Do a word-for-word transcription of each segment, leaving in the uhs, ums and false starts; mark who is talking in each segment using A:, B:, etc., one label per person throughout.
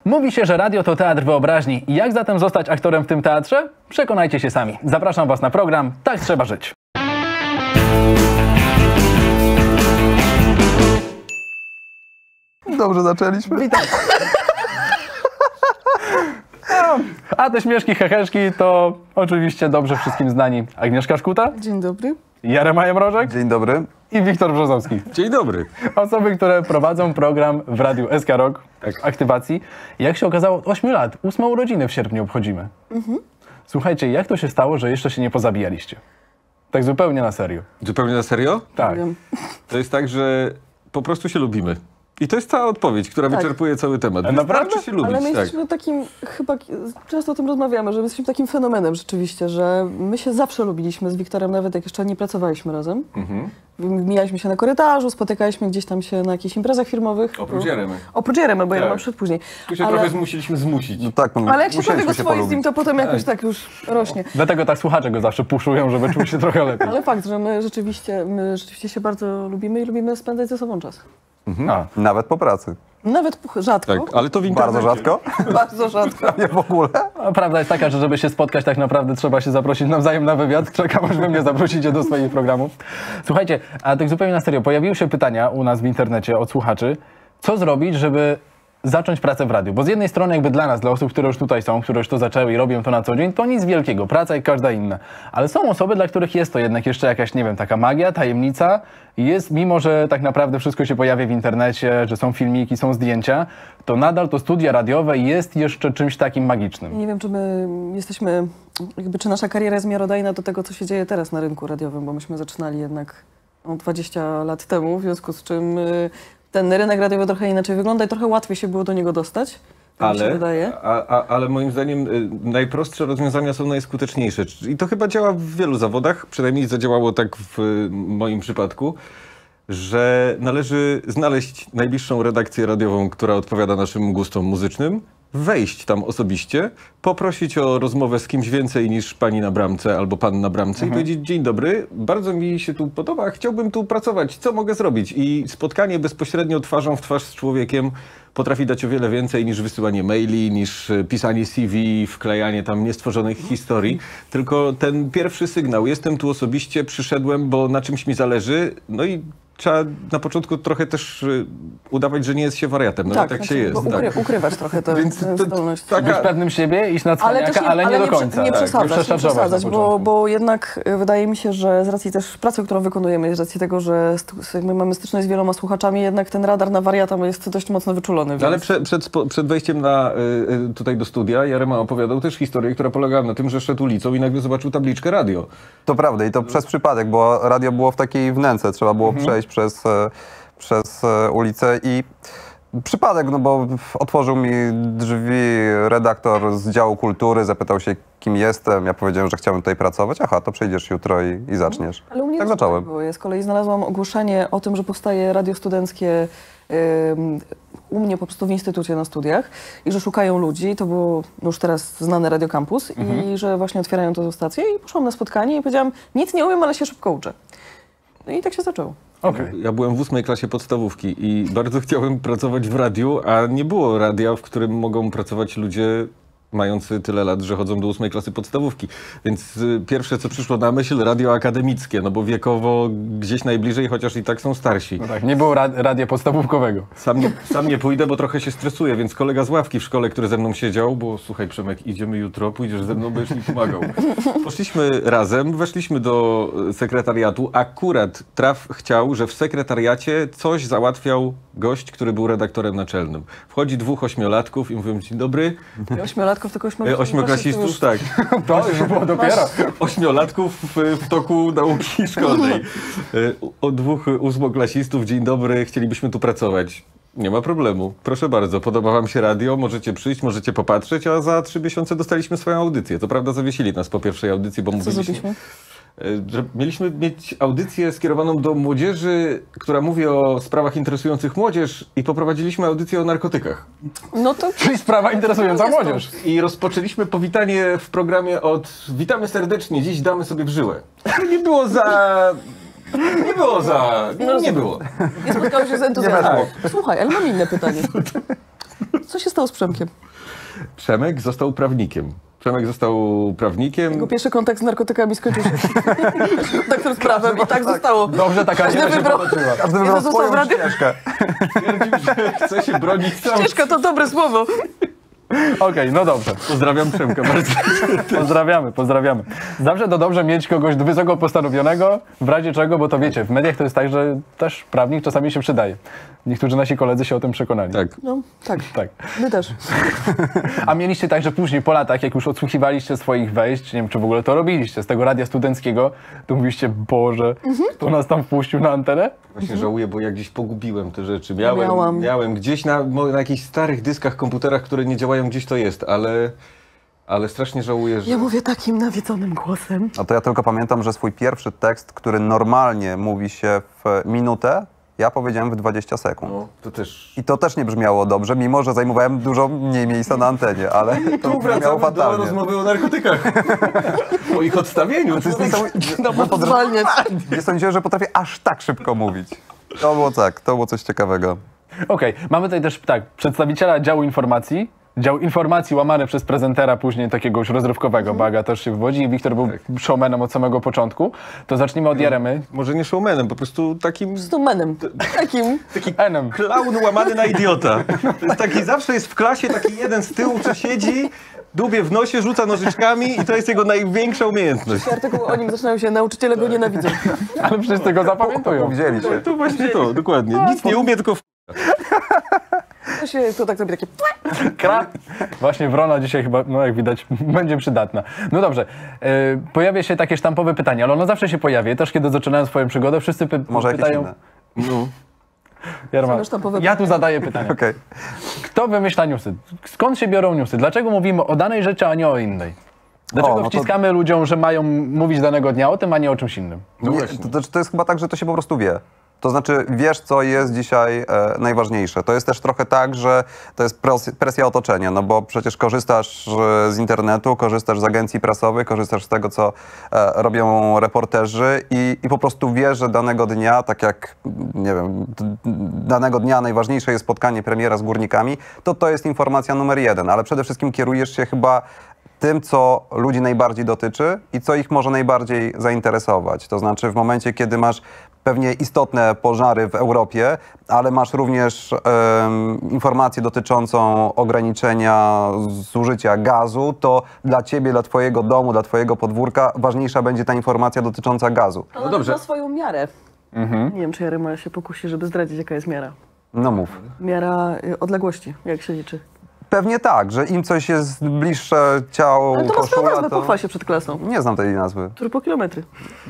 A: Mówi się, że radio to teatr wyobraźni. I jak zatem zostać aktorem w tym teatrze? Przekonajcie się sami. Zapraszam was na program Tak trzeba żyć.
B: Dobrze zaczęliśmy.
A: Witam. A te śmieszki, heheszki to oczywiście dobrze wszystkim znani Agnieszka Szkuta.
C: Dzień dobry.
A: Jarema Mrożek.
B: Dzień dobry.
A: I Wiktor Brzozowski.
D: Dzień dobry.
A: Osoby, które prowadzą program w Radiu S K Rock, tak, aktywacji. Jak się okazało, od ośmiu lat, ósme urodziny w sierpniu obchodzimy. Mhm. Słuchajcie, jak to się stało, że jeszcze się nie pozabijaliście? Tak zupełnie na serio.
D: Zupełnie na serio?
A: Tak.
D: To jest tak, że po prostu się lubimy. I to jest cała odpowiedź, która
C: Tak.
D: wyczerpuje cały temat.
A: A naprawdę?
D: Wystarczy się lubić,
C: Ale my
D: tak.
C: jesteśmy takim, chyba często o tym rozmawiamy, że my jesteśmy takim fenomenem rzeczywiście, że my się zawsze lubiliśmy z Wiktorem, nawet jak jeszcze nie pracowaliśmy razem.
D: Mhm.
C: Mijaliśmy się na korytarzu, spotykaliśmy gdzieś tam się na jakichś imprezach firmowych.
D: Oprócz Jeremy.
C: Oprócz Jeremy, bo ja
D: Tak.
C: mam przed później.
D: Tu się
C: Ale,
D: trochę zmusiliśmy zmusić.
B: No tak, no,
C: ale jak się powie go
B: musieliśmy
C: swoje z nim,
B: polubić.
C: to potem jakoś tak już rośnie.
A: Dlatego tak słuchacze go zawsze puszują, żeby czuł się trochę lepiej.
C: Ale fakt, że my rzeczywiście, my rzeczywiście się bardzo lubimy i lubimy spędzać ze sobą czas.
A: A.
B: Nawet po pracy.
C: Nawet rzadko,
D: Tak, ale to w internecie.
B: Bardzo rzadko.
C: bardzo rzadko.
B: Nie w ogóle.
A: A prawda jest taka, że żeby się spotkać, tak naprawdę trzeba się zaprosić nawzajem na wywiad. Czekam, aż wy mnie zaprosicie do swoich programów. Słuchajcie, a tak zupełnie na serio, pojawiły się pytania u nas w internecie od słuchaczy, co zrobić, żeby zacząć pracę w radiu? Bo z jednej strony jakby dla nas, dla osób, które już tutaj są, które już to zaczęły i robią to na co dzień, to nic wielkiego, praca jak każda inna. Ale są osoby, dla których jest to jednak jeszcze jakaś, nie wiem, taka magia, tajemnica i jest, mimo że tak naprawdę wszystko się pojawia w internecie, że są filmiki, są zdjęcia, to nadal to studia radiowe jest jeszcze czymś takim magicznym.
C: Nie wiem, czy my jesteśmy, jakby czy nasza kariera jest miarodajna do tego, co się dzieje teraz na rynku radiowym, bo myśmy zaczynali jednak no, dwadzieścia lat temu, w związku z czym y, ten rynek radiowy trochę inaczej wygląda i trochę łatwiej się było do niego dostać. Tak mi się
D: Ale,
C: wydaje.
D: a, a, ale moim zdaniem y, najprostsze rozwiązania są najskuteczniejsze. I to chyba działa w wielu zawodach, przynajmniej zadziałało tak w y, moim przypadku, że należy znaleźć najbliższą redakcję radiową, która odpowiada naszym gustom muzycznym, wejść tam osobiście, poprosić o rozmowę z kimś więcej niż pani na bramce albo pan na bramce i powiedzieć: dzień dobry, bardzo mi się tu podoba, chciałbym tu pracować, co mogę zrobić? I spotkanie bezpośrednio twarzą w twarz z człowiekiem potrafi dać o wiele więcej niż wysyłanie maili, niż pisanie C V, wklejanie tam niestworzonych historii, tylko ten pierwszy sygnał, jestem tu osobiście, przyszedłem, bo na czymś mi zależy, no i trzeba na początku trochę też y, udawać, że nie jest się wariatem, no tak, tak
C: znaczy,
D: się jest.
C: bo ukry,
D: Tak.
C: ukrywać trochę tę
D: Więc
C: tę
D: to-
C: zdolność.
D: taka-
A: Być pewnym siebie, iść na
C: Ale też
A: cwaniaka,
C: nie,
A: ale nie do
C: prze-
A: końca.
C: Nie
A: Tak,
C: przesadzać, nie
A: przeszarżować na
C: przesadzać, bo,
A: początku.
C: bo jednak y, wydaje mi się, że z racji też pracy, którą wykonujemy, z racji tego, że stu- my mamy styczność z wieloma słuchaczami, jednak ten radar na wariata jest dość mocno wyczulony.
D: No ale
C: więc-
D: prze, przed, spo- przed wejściem na, y, y, tutaj do studia Jarema opowiadał też historię, która polegała na tym, że szedł ulicą i nagle zobaczył tabliczkę radio.
B: To prawda i to przez przypadek, bo radio było w takiej wnęce, trzeba było przejść przez, e, przez e, ulicę i przypadek, no bo otworzył mi drzwi redaktor z działu kultury, zapytał się, kim jestem, ja powiedziałem, że chciałbym tutaj pracować, aha, to przyjdziesz jutro i, i zaczniesz.
C: Ale u mnie
B: Tak
C: też
B: zacząłem.
C: było. Ja z kolei znalazłam ogłoszenie o tym, że powstaje radio studenckie ym, u mnie po prostu w instytucie na studiach i że szukają ludzi. To było no już teraz znane Radio Campus i że właśnie otwierają tę stację i poszłam na spotkanie i powiedziałam, nic nie umiem, ale się szybko uczę. No i tak się zaczęło.
A: Okej.
D: Ja byłem w ósmej klasie podstawówki i bardzo chciałem pracować w radiu, a nie było radia, w którym mogą pracować ludzie mający tyle lat, że chodzą do ósmej klasy podstawówki. Więc y, pierwsze, co przyszło na myśl, radio akademickie, no bo wiekowo gdzieś najbliżej, chociaż i tak są starsi.
A: No tak, nie było ra radia podstawówkowego.
D: Sam nie, sam nie pójdę, bo trochę się stresuję, więc kolega z ławki w szkole, który ze mną siedział, bo słuchaj Przemek, idziemy jutro, pójdziesz ze mną, będziesz mi pomagał. Poszliśmy razem, weszliśmy do sekretariatu. Akurat traf chciał, że w sekretariacie coś załatwiał gość, który był redaktorem naczelnym. Wchodzi dwóch ośmiolatków i mówią: dzień dobry.
C: Ośmiolatków, tylko
D: E,
C: ośmiolatków.
D: Ośmioklasistów, tak.
A: To już było dopiero.
D: Ośmiolatków w, w toku nauki szkolnej. E, Od dwóch ósmoklasistów: dzień dobry, chcielibyśmy tu pracować. Nie ma problemu. Proszę bardzo, podoba wam się radio, możecie przyjść, możecie popatrzeć, a za trzy miesiące dostaliśmy swoją audycję. To prawda, zawiesili nas po pierwszej audycji, bo
C: Co
D: mówiliśmy...
C: zrobiliśmy?
D: że mieliśmy mieć audycję skierowaną do młodzieży, która mówi o sprawach interesujących młodzież, i poprowadziliśmy audycję o narkotykach.
C: No to
A: Czyli sprawa interesująca
C: jest to.
A: młodzież.
D: I rozpoczęliśmy powitanie w programie od: witamy serdecznie, dziś damy sobie w żyłę. Nie było za... Nie było za... Nie było.
C: nie spotkało się z entuzjazmem. Słuchaj, ale mam inne pytanie. Co się stało z Przemkiem?
D: Przemek został prawnikiem. Przemek został prawnikiem.
C: Jego pierwszy kontakt z narkotykami skończył się kontakt z prawem i tak zostało.
A: Dobrze, taka
C: Każdy
A: linia się
C: wybrał,
A: potoczyła.
B: Każdy
C: jeden
B: wybrał
C: został w
B: swoją
C: radiu.
B: ścieżkę.
D: Twierdził, że chce się bronić sam.
C: Ścieżka to dobre słowo.
A: Okej, no dobrze.
D: Pozdrawiam Przemka bardzo.
A: Pozdrawiamy, pozdrawiamy. Zawsze to dobrze mieć kogoś wysoko postanowionego, w razie czego, bo to wiecie, w mediach to jest tak, że też prawnik czasami się przydaje. Niektórzy nasi koledzy się o tym przekonali.
D: Tak.
C: No, tak.
A: Tak.
C: My też.
A: A mieliście tak, że później po latach, jak już odsłuchiwaliście swoich wejść, nie wiem, czy w ogóle to robiliście, z tego radia studenckiego, to mówiliście, Boże, kto nas tam wpuścił na antenę?
D: Właśnie żałuję, bo ja gdzieś pogubiłem te rzeczy. Miałem,
C: miałam.
D: miałem gdzieś na, mo- na jakichś starych dyskach, komputerach, które nie działają, gdzieś to jest, ale, ale strasznie żałuję, że...
C: Ja mówię takim nawiedzonym głosem.
B: No to ja tylko pamiętam, że swój pierwszy tekst, który normalnie mówi się w minutę, ja powiedziałem w dwadzieścia sekund.
D: No, to też...
B: I to też nie brzmiało dobrze, mimo że zajmowałem dużo mniej miejsca na antenie, ale to brzmiało
D: Wracamy do
B: fatalnie.
D: rozmowy o narkotykach. O ich odstawieniu.
B: To jest niesamowite.
C: No, bo zwalniać.
B: Nie sądziłem, że potrafię aż tak szybko mówić. To było tak, to było coś ciekawego.
A: Okej, mamy tutaj też tak, przedstawiciela działu informacji, dział informacji łamany przez prezentera, później takiego już rozrywkowego, bo Aga też się wywodzi i Wiktor był showmanem od samego początku. To zacznijmy od Jeremy.
D: Może nie showmanem, po prostu takim...
C: Z tą menem. Takim.
A: Enem.
D: Klaun łamany na idiota. To jest taki, zawsze jest w klasie taki jeden z tyłu, co siedzi, dubie w nosie, rzuca nożyczkami i to jest jego największa umiejętność.
C: Artykuł o nim zaczynają się, nauczyciele go nienawidzą.
A: Ale wszyscy go zapamiętują.
B: Widzieli się.
D: To właśnie to, dokładnie. Nic nie umie, tylko w...
C: To się to tak zrobi takie...
A: Kra... Właśnie Wrona dzisiaj chyba, no jak widać, będzie przydatna. No dobrze, yy, pojawia się takie sztampowe pytanie, ale ono zawsze się pojawia. Też kiedy zaczynałem swoją przygodę, wszyscy py
B: Może jakieś
A: pytają...
B: inne.
D: No.
A: Jarma,
C: Same sztampowe
A: ja tu zadaję pytania.
B: Okej.
A: Kto wymyśla newsy? Skąd się biorą newsy? Dlaczego mówimy o danej rzeczy, a nie o innej? Dlaczego
B: O, no to-
A: wciskamy ludziom, że mają mówić danego dnia o tym, a nie o czymś innym?
D: No
B: Nie,
D: właśnie.
B: to, to, to jest chyba tak, że to się po prostu wie. To znaczy, wiesz, co jest dzisiaj e, najważniejsze. To jest też trochę tak, że to jest pres, presja otoczenia, no bo przecież korzystasz e, z internetu, korzystasz z agencji prasowych, korzystasz z tego, co e, robią reporterzy i, i po prostu wiesz, że danego dnia, tak jak, nie wiem, d- danego dnia najważniejsze jest spotkanie premiera z górnikami, to to jest informacja numer jeden, ale przede wszystkim kierujesz się chyba tym, co ludzi najbardziej dotyczy i co ich może najbardziej zainteresować. To znaczy w momencie, kiedy masz pewnie istotne pożary w Europie, ale masz również em, informację dotyczącą ograniczenia zużycia gazu, to dla ciebie, dla twojego domu, dla twojego podwórka ważniejsza będzie ta informacja dotycząca gazu.
C: No
D: dobrze.
C: na swoją miarę. Nie wiem, czy Jarema się pokusi, żeby zdradzić, jaka jest miara.
B: No mów.
C: Miara y, odległości, jak się liczy.
B: Pewnie tak, że im coś jest bliższe ciału,
C: Ale to ma swoją
B: koszula,
C: nazwę,
B: to...
C: pochwal się przed klasą.
B: Nie znam tej nazwy.
C: Turbokilometry.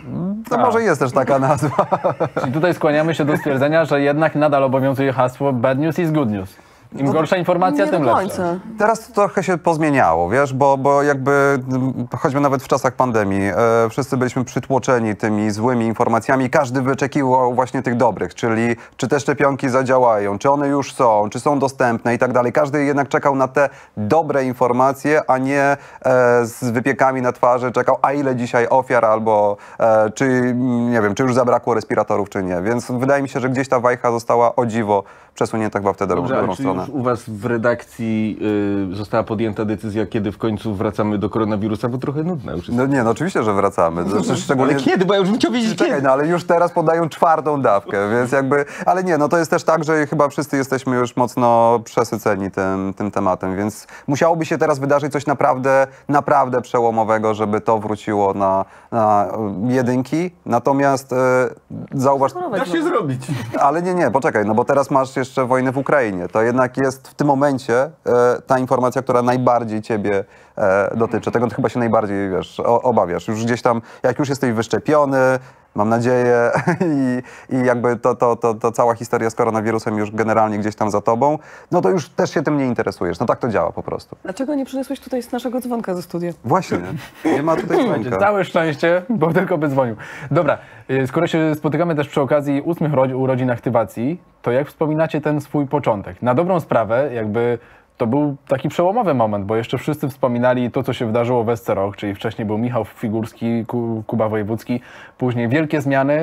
B: To może jest też taka nazwa.
A: I tutaj skłaniamy się do stwierdzenia, że jednak nadal obowiązuje hasło bad news is good news. Im gorsza informacja,
C: Nie
A: tym
C: do
A: lepsza.
C: końca.
B: Teraz to trochę się pozmieniało, wiesz, bo, bo jakby mm, choćby nawet w czasach pandemii e, wszyscy byliśmy przytłoczeni tymi złymi informacjami. Każdy wyczekiwał właśnie tych dobrych, czyli czy te szczepionki zadziałają, czy one już są, czy są dostępne i tak dalej. Każdy jednak czekał na te dobre informacje, a nie e, z wypiekami na twarzy czekał, a ile dzisiaj ofiar albo e, czy, mm, nie wiem, czy już zabrakło respiratorów, czy nie. Więc wydaje mi się, że gdzieś ta wajcha została o dziwo przesunięta chyba wtedy w
D: Dobrze,
B: drugą
D: a czy
B: stronę.
D: już u was w redakcji y, została podjęta decyzja, kiedy w końcu wracamy do koronawirusa, bo trochę nudne już jest.
B: No nie, no oczywiście, że wracamy. Znaczy, szczególnie...
D: Ale kiedy? Bo ja już bym chciał wiedzieć
B: Czekaj,
D: kiedy.
B: no ale już teraz podają czwartą dawkę, więc jakby... Ale nie, no to jest też tak, że chyba wszyscy jesteśmy już mocno przesyceni tym, tym tematem, więc musiałoby się teraz wydarzyć coś naprawdę, naprawdę przełomowego, żeby to wróciło na, na jedynki. Natomiast e, zauważ...
D: Da się zrobić.
B: Ale nie, nie, poczekaj, no bo teraz masz jeszcze wojnę w Ukrainie. To jednak jest w tym momencie e, ta informacja, która najbardziej ciebie e, dotyczy. Tego ty chyba się najbardziej, wiesz, o, obawiasz. Już gdzieś tam, jak już jesteś wyszczepiony, mam nadzieję, i, i jakby to, to, to, to cała historia z koronawirusem już generalnie gdzieś tam za tobą, no to już też się tym nie interesujesz. No tak to działa po prostu.
C: Dlaczego nie przyniosłeś tutaj z naszego dzwonka ze studia?
B: Właśnie, nie ma tutaj członka.
A: Całe szczęście, bo tylko by dzwonił. Dobra, y, skoro się spotykamy też przy okazji ósmych ro- urodzin aktywacji, to jak wspominacie ten swój początek? Na dobrą sprawę, jakby to był taki przełomowy moment, bo jeszcze wszyscy wspominali to, co się wydarzyło w S C Rok, czyli wcześniej był Michał Figurski, Ku- Kuba Wojewódzki, później wielkie zmiany,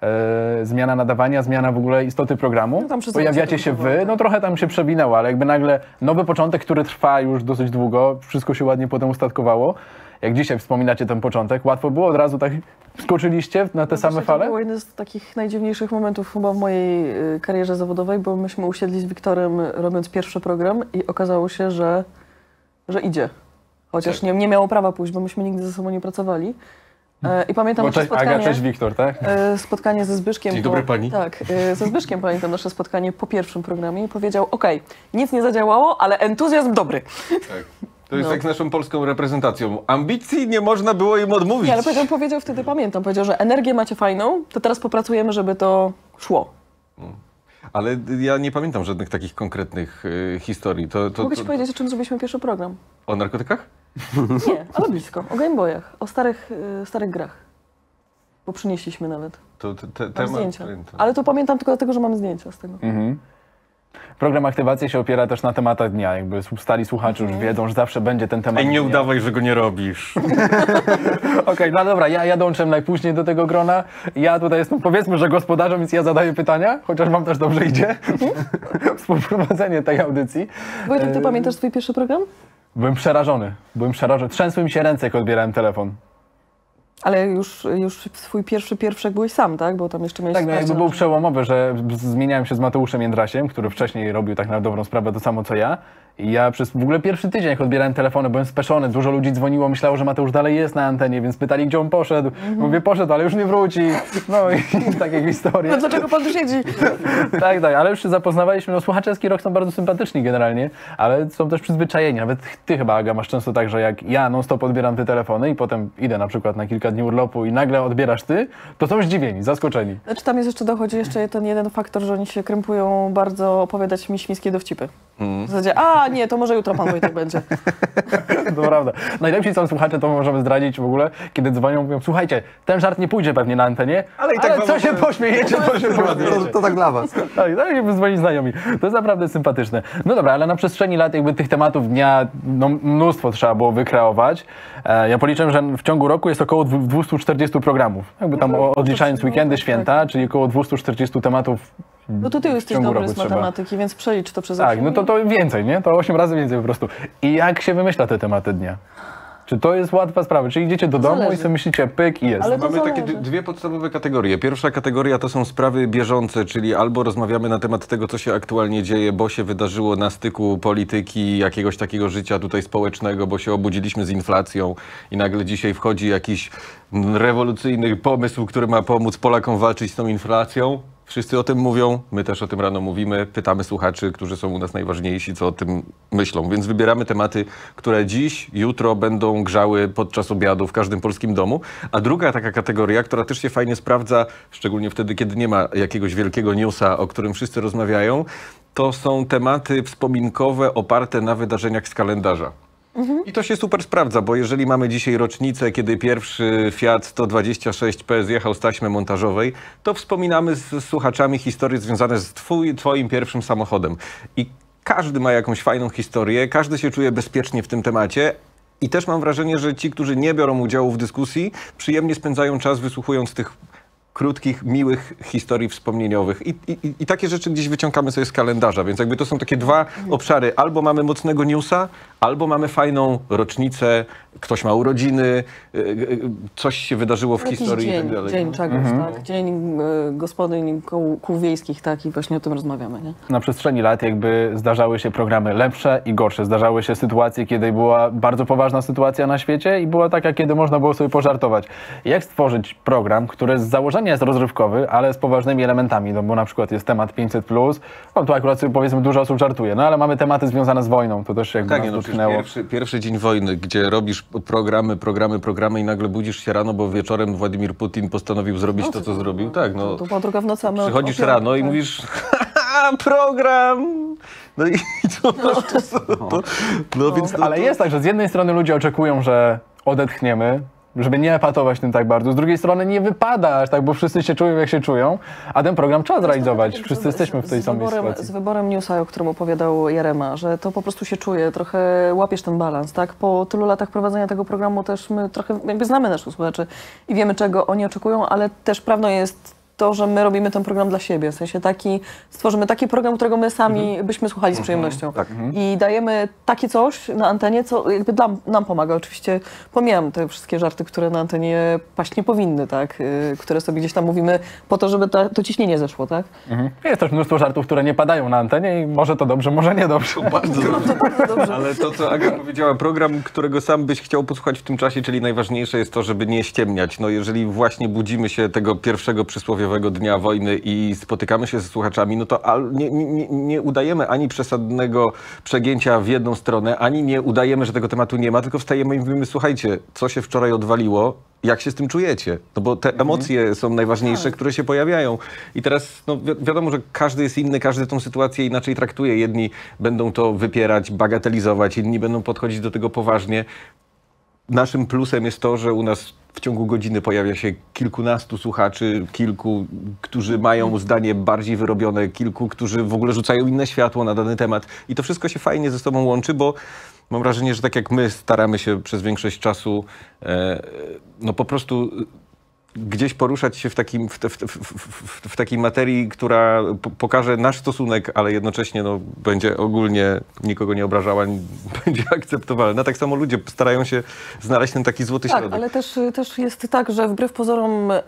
A: e, zmiana nadawania, zmiana w ogóle istoty programu.
C: No tam wszyscy
A: Pojawiacie się
C: próbowali,
A: wy,
C: tak.
A: no trochę tam się przewinęło, ale jakby nagle nowy początek, który trwa już dosyć długo, wszystko się ładnie potem ustatkowało. Jak dzisiaj wspominacie ten początek, łatwo było od razu tak skoczyliście na te same
C: Właśnie
A: fale?
C: To był jeden z takich najdziwniejszych momentów chyba w mojej y, karierze zawodowej, bo myśmy usiedli z Wiktorem robiąc pierwszy program i okazało się, że, że idzie. Chociaż
D: Tak.
C: nie, nie miało prawa pójść, bo myśmy nigdy ze sobą nie pracowali. E, I pamiętam
A: Bo
C: nasze
A: cześć
C: spotkanie,
A: Aga, cześć Wiktor, tak?
C: e, spotkanie ze Zbyszkiem.
D: Dzień
C: po-
D: dobry, pani.
C: Tak, e, ze Zbyszkiem pamiętam nasze spotkanie po pierwszym programie i powiedział, okej, nic nie zadziałało, ale entuzjazm dobry.
D: Tak. To jest
C: No.
D: jak z naszą polską reprezentacją. Ambicji nie można było im odmówić.
C: Nie, ale powiedział, powiedział wtedy, pamiętam, powiedział, że energię macie fajną, to teraz popracujemy, żeby to szło.
D: Ale ja nie pamiętam żadnych takich konkretnych y, historii. To, to,
C: Mogę
D: to,
C: ci powiedzieć, o czym zrobiliśmy pierwszy program?
D: O narkotykach?
C: Nie, ale blisko. O Game Boyach, o starych, y, starych grach. Bo przynieśliśmy nawet.
D: To te, te,
C: Mam
D: temat,
C: zdjęcia.
D: pamiętam.
C: Ale to pamiętam tylko dlatego, że mamy zdjęcia z tego.
A: Mhm. Program aktywacji się opiera też na tematach dnia. Jakby stali słuchacze już wiedzą, że zawsze będzie ten temat
D: Ej, nie
A: dnia.
D: udawaj, że go nie robisz.
A: Okej, no dobra, ja, ja dołączyłem najpóźniej do tego grona. Ja tutaj jestem, powiedzmy, że gospodarzem, więc ja zadaję pytania, chociaż wam też dobrze idzie. Współprowadzenie tej audycji.
C: Wojtek, ty
A: E,
C: pamiętasz swój pierwszy program?
A: Byłem przerażony. Byłem przerażony. Trzęsły mi się ręce, jak odbierałem telefon.
C: Ale już, już swój pierwszy pierwszy jak byłeś sam, tak? Bo tam jeszcze miałeś...
A: Tak, no jakby
C: sprawdzian.
A: był przełomowy, że z- zmieniałem się z Mateuszem Jędrasiem, który wcześniej robił tak na dobrą sprawę to samo co ja. I ja przez w ogóle pierwszy tydzień, jak odbierałem telefony, byłem speszony, dużo ludzi dzwoniło, myślało, że Mateusz dalej jest na antenie, więc pytali, gdzie on poszedł. Mówię, poszedł, ale już nie wróci. No i takie historie.
C: No dlaczego pan tu siedzi?
A: Tak, tak, ale już się zapoznawaliśmy. No słuchacze Eski Rock są bardzo sympatyczni generalnie, ale są też przyzwyczajeni. Nawet ty chyba, Aga, masz często tak, że jak ja non-stop odbieram te telefony i potem idę na przykład na kilka dni urlopu i nagle odbierasz ty, to są zdziwieni, zaskoczeni.
C: Znaczy tam jest jeszcze, dochodzi jeszcze ten jeden faktor, że oni się krępują bardzo opowiadać mi świńskie dowcipy. W zasadzie, a nie, to może jutro pan Wojtek będzie.
A: To prawda. Najlepsi są słuchacze, to możemy zdradzić w ogóle, kiedy dzwonią, mówią, słuchajcie, ten żart nie pójdzie pewnie na antenie, ale,
D: i tak wam
A: co się
D: opowiem.
A: pośmiejecie, to się
B: To,
A: pośmiejecie.
B: to tak dla was.
A: Tak, tak jakby dzwoni znajomi. To jest naprawdę sympatyczne. No dobra, ale na przestrzeni lat jakby tych tematów dnia no, mnóstwo trzeba było wykreować. E, ja policzyłem, że w ciągu roku jest około dwieście czterdzieści programów. Jakby tam o- odliczając weekendy, święta, czyli około dwieście czterdzieści tematów.
C: No to ty
A: w
C: jesteś
A: ciągu
C: dobry
A: roku
C: z
A: trzeba.
C: matematyki, więc przelicz to przez
A: Tak,
C: osiem.
A: no to, to więcej, nie? To osiem razy więcej po prostu. I jak się wymyśla te tematy dnia? Czy to jest łatwa sprawa? Czy idziecie do domu
C: zależy.
A: i sobie myślicie pyk i jest?
C: Ale to
D: Mamy takie
C: zależy.
D: d- dwie podstawowe kategorie. Pierwsza kategoria to są sprawy bieżące, czyli albo rozmawiamy na temat tego, co się aktualnie dzieje, bo się wydarzyło na styku polityki, jakiegoś takiego życia tutaj społecznego, bo się obudziliśmy z inflacją i nagle dzisiaj wchodzi jakiś mm, rewolucyjny pomysł, który ma pomóc Polakom walczyć z tą inflacją. Wszyscy o tym mówią, my też o tym rano mówimy, pytamy słuchaczy, którzy są u nas najważniejsi, co o tym myślą. Więc wybieramy tematy, które dziś, jutro będą grzały podczas obiadu w każdym polskim domu. A druga taka kategoria, która też się fajnie sprawdza, szczególnie wtedy, kiedy nie ma jakiegoś wielkiego newsa, o którym wszyscy rozmawiają, to są tematy wspominkowe oparte na wydarzeniach z kalendarza. I to się super sprawdza, bo jeżeli mamy dzisiaj rocznicę, kiedy pierwszy Fiat sto dwadzieścia sześć P zjechał z taśmy montażowej, to wspominamy z słuchaczami historie związane z twój, twoim pierwszym samochodem. I każdy ma jakąś fajną historię, każdy się czuje bezpiecznie w tym temacie. I też mam wrażenie, że ci, którzy nie biorą udziału w dyskusji, przyjemnie spędzają czas wysłuchując tych krótkich, miłych historii wspomnieniowych. I, i, I takie rzeczy gdzieś wyciągamy sobie z kalendarza, więc jakby to są takie dwa obszary. Albo mamy mocnego newsa, albo mamy fajną rocznicę, ktoś ma urodziny, y, y, coś się wydarzyło w
C: Jakiś
D: historii
C: dzień,
D: i tak dalej.
C: dzień czegoś, tak? Dzień y, gospodyń kół, kół wiejskich, tak? I właśnie o tym rozmawiamy, nie?
A: Na przestrzeni lat jakby zdarzały się programy lepsze i gorsze. Zdarzały się sytuacje, kiedy była bardzo poważna sytuacja na świecie i była taka, kiedy można było sobie pożartować. Jak stworzyć program, który z założenia jest rozrywkowy, ale z poważnymi elementami, no bo na przykład jest temat pięćset plus, no tu akurat sobie powiedzmy dużo osób żartuje, no ale mamy tematy związane z wojną, to też jakby
D: Tak,
A: nas
D: nie, no przecież
A: dotknęło.
D: pierwszy, pierwszy dzień wojny, gdzie robisz programy, programy, programy i nagle budzisz się rano, bo wieczorem Władimir Putin postanowił zrobić to, co zrobił. Tak, no.
C: To była druga w nocy, a my o-
D: Przychodzisz
C: o piątej,
D: rano i
C: tak.
D: mówisz, haha, program! No i co masz to, to, to, no, więc no,
A: Ale
D: to,
A: jest tak, że z jednej strony ludzie oczekują, że odetchniemy, żeby nie epatować tym tak bardzo, z drugiej strony nie wypada aż tak, bo wszyscy się czują jak się czują, a ten program trzeba zrealizować. Wszyscy
C: Z-
A: jesteśmy w tej
C: z
A: samej
C: wyborem,
A: sytuacji.
C: Z wyborem newsa, o którym opowiadał Jarema, że to po prostu się czuje, trochę łapiesz ten balans, tak? Po tylu latach prowadzenia tego programu też my trochę jakby znamy naszych słuchaczy i wiemy, czego oni oczekują, ale też prawdą jest to, że my robimy ten program dla siebie. W sensie taki, stworzymy taki program, którego my sami
A: Mhm.
C: byśmy słuchali z przyjemnością.
B: Tak.
C: I dajemy takie coś na antenie, co jakby nam, nam pomaga. Oczywiście pomijam te wszystkie żarty, które na antenie paść nie powinny, tak? Y, które sobie gdzieś tam mówimy po to, żeby ta, to ciśnienie zeszło, tak?
A: Mhm. Jest też mnóstwo żartów, które nie padają na antenie i może to dobrze, może nie dobrze.
D: Bardzo dobrze.
C: Bardzo dobrze.
D: Ale to, co Aga powiedziała, program, którego sam byś chciał posłuchać w tym czasie, czyli najważniejsze jest to, żeby nie ściemniać. No jeżeli właśnie budzimy się tego pierwszego przysłowiowego dnia wojny i spotykamy się ze słuchaczami, no to al, nie, nie, nie udajemy ani przesadnego przegięcia w jedną stronę, ani nie udajemy, że tego tematu nie ma, tylko wstajemy i mówimy, słuchajcie, co się wczoraj odwaliło, jak się z tym czujecie? No bo te emocje są najważniejsze, które się pojawiają. I teraz no wi wiadomo, że każdy jest inny, każdy tą sytuację inaczej traktuje. Jedni będą to wypierać, bagatelizować, inni będą podchodzić do tego poważnie. Naszym plusem jest to, że u nas w ciągu godziny pojawia się kilkunastu słuchaczy, kilku, którzy mają zdanie bardziej wyrobione, kilku, którzy w ogóle rzucają inne światło na dany temat. I to wszystko się fajnie ze sobą łączy, bo mam wrażenie, że tak jak my staramy się przez większość czasu e, no po prostu gdzieś poruszać się w, takim, w, te, w, w, w, w takiej materii, która po, pokaże nasz stosunek, ale jednocześnie no, będzie ogólnie nikogo nie obrażała, będzie akceptowalna. Tak samo ludzie starają się znaleźć ten taki złoty
C: Tak,
D: środek.
C: ale też, też jest tak, że wbrew pozorom y,